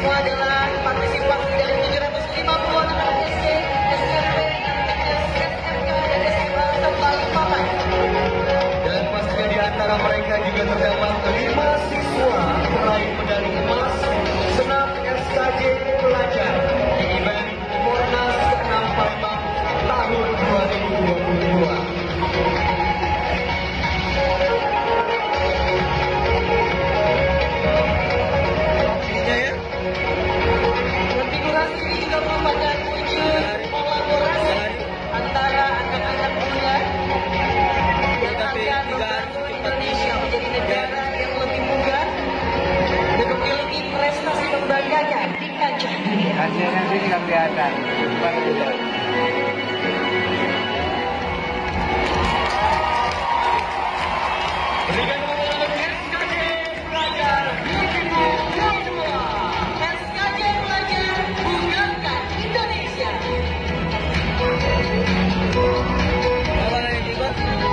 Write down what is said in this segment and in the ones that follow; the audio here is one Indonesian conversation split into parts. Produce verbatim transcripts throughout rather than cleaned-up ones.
semua adalah partisipasi dari tujuh ratus lima puluh anak-anak S D, S M P, S M K, dan S M A Balikpapan. Dan pastinya di antara mereka juga terdapat lima siswa peraih medali emas senam S K J Pelajar di event Fornas ke enam Palembang tahun dua ribu dua puluh dua. Konfigurasi ini juga merupakan wujud kolaborasi antara anak-anak muda yang akan membangun Indonesia menjadi negara yang lebih mudah dan memiliki prestasi membanggakan di kancah dunia. Hasilnya nanti tidak kelihatan. Berikan tepuk tangan S K J Pelajar dua ribu dua puluh dua. S K J Pelajar banggakan Indonesia. Apa lagi tiba?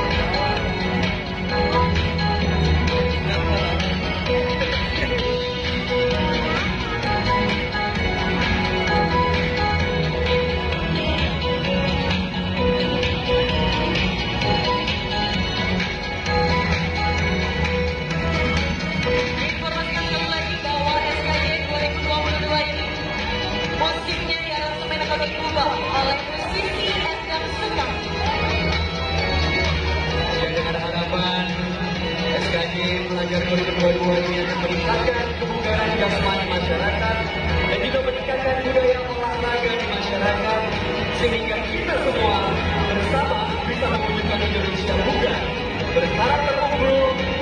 Informasikan sekali lagi bahwa S K J dua ribu dua puluh dua ini musiknya di aransemen akan diubah oleh musisi Endang Sukam. Dan dengan harapan S K J Pelajar dua ribu dua puluh dua ini akan meningkatkan kebugaran jasmani masyarakat dan juga meningkatkan budaya olahraga di masyarakat sehingga kita semua bersama bisa mewujudkan Indonesia bugar, berkarakter unggul,